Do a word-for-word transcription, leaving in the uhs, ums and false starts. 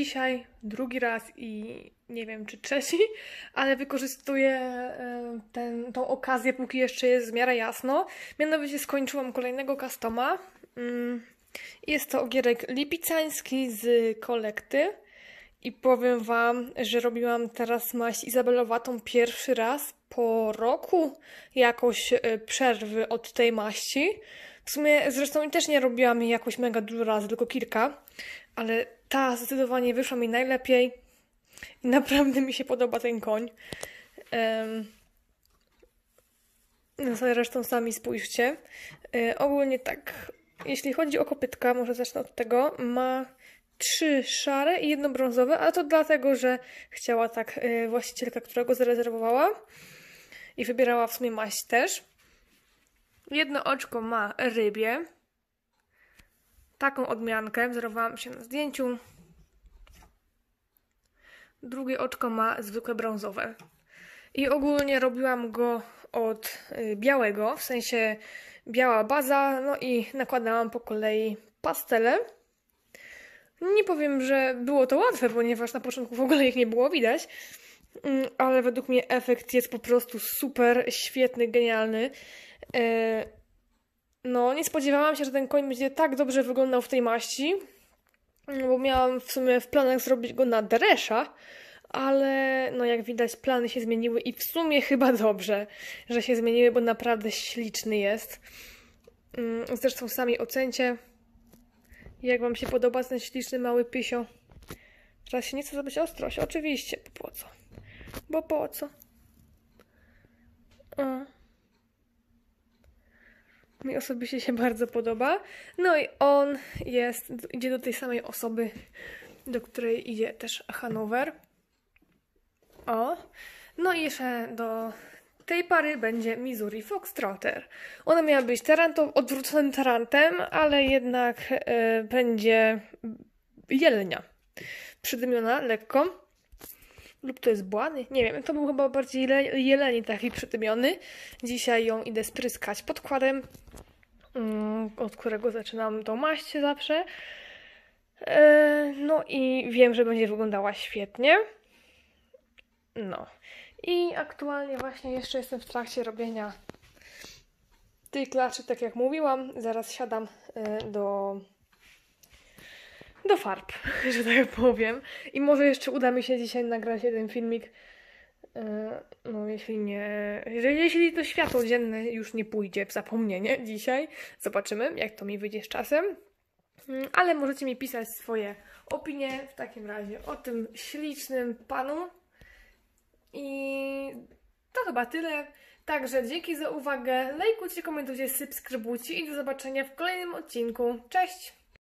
dzisiaj drugi raz i nie wiem czy trzeci, ale wykorzystuję ten, tą okazję, póki jeszcze jest w miarę jasno. Mianowicie skończyłam kolejnego customa. Jest to ogierek lipicański z kolekty. I powiem Wam, że robiłam teraz maść izabelowatą pierwszy raz po roku jakoś przerwy od tej maści. W sumie zresztą też nie robiłam jej jakoś mega dużo razy, tylko kilka. Ale ta zdecydowanie wyszła mi najlepiej. I naprawdę mi się podoba ten koń. Um, no zresztą sami spójrzcie. E, ogólnie tak, jeśli chodzi o kopytka, może zacznę od tego, ma trzy szare i jedno brązowe, ale to dlatego, że chciała tak yy, właścicielka, która go zarezerwowała i wybierała w sumie maść też. Jedno oczko ma rybie. Taką odmiankę, wzorowałam się na zdjęciu. Drugie oczko ma zwykłe brązowe. I ogólnie robiłam go od yy, białego, w sensie biała baza, no i nakładałam po kolei pastele. Nie powiem, że było to łatwe, ponieważ na początku w ogóle ich nie było widać, ale według mnie efekt jest po prostu super, świetny, genialny. No, nie spodziewałam się, że ten koń będzie tak dobrze wyglądał w tej maści, bo miałam w sumie w planach zrobić go na dresza, ale no jak widać plany się zmieniły i w sumie chyba dobrze, że się zmieniły, bo naprawdę śliczny jest. Zresztą sami ocencie. Jak Wam się podoba ten śliczny mały pysio? Teraz się nie chce zrobić ostrość. Oczywiście. Bo po co? Bo po co? O. Mi osobiście się bardzo podoba. No i on jest, idzie do tej samej osoby, do której idzie też Hanower. O. No i jeszcze do tej pary będzie Missouri Foxtrotter. Ona miała być taranto, odwróconym tarantem, ale jednak e, będzie jelenia. Przydymiona lekko. Lub to jest błany? Nie wiem. To był chyba bardziej jeleni taki przydymiony. Dzisiaj ją idę spryskać podkładem, mm, od którego zaczynam tą maść zawsze. E, no i wiem, że będzie wyglądała świetnie. No. I aktualnie właśnie jeszcze jestem w trakcie robienia tej klaczy, tak jak mówiłam. Zaraz siadam do, do farb, że tak powiem. I może jeszcze uda mi się dzisiaj nagrać jeden filmik. No jeśli nie... Jeśli to światło dzienne już nie pójdzie w zapomnienie dzisiaj. Zobaczymy, jak to mi wyjdzie z czasem. Ale możecie mi pisać swoje opinie w takim razie o tym ślicznym panu. I to chyba tyle. Także dzięki za uwagę. Lajkujcie, komentujcie, subskrybujcie i do zobaczenia w kolejnym odcinku. Cześć!